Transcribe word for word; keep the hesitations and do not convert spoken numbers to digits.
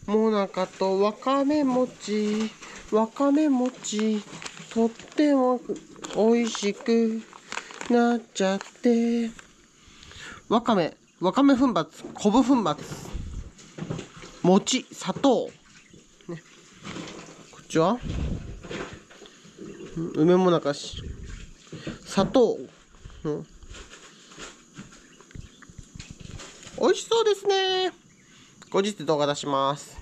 もなかとわかめ餅、わかめ餅、とっても美味しくなっちゃって。わかめ、わかめ粉末、昆布粉末、餅、砂糖。ね、こっちは梅もなかし、砂糖。うん、美味しそうですね。後日動画出します。